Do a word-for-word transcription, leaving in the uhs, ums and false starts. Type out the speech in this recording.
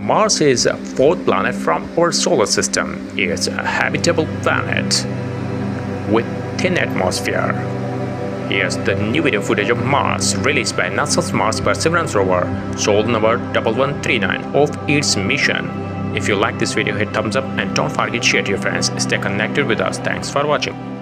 Mars is a fourth planet from our solar system. It's a habitable planet with thin atmosphere. Here's the new video footage of Mars released by NASA's Mars Perseverance rover, soul number one one three nine of its mission. If you like this video, hit thumbs up and don't forget to share to your friends. Stay connected with us. Thanks for watching.